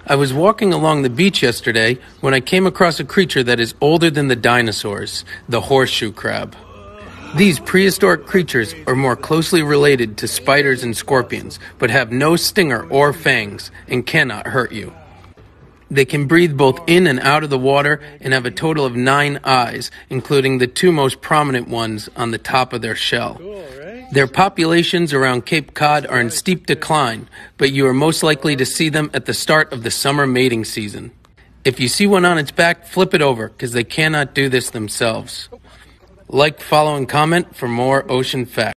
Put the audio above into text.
I was walking along the beach yesterday when I came across a creature that is older than the dinosaurs, the horseshoe crab. These prehistoric creatures are more closely related to spiders and scorpions, but have no stinger or fangs and cannot hurt you. They can breathe both in and out of the water and have a total of 9 eyes, including the 2 most prominent ones on the top of their shell. Their populations around Cape Cod are in steep decline, but you are most likely to see them at the start of the summer mating season. If you see one on its back, flip it over, because they cannot do this themselves. Like, follow, and comment for more ocean facts.